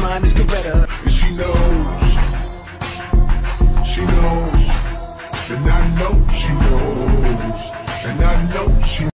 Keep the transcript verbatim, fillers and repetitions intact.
mind is Coretta. And she knows, she knows, and I know she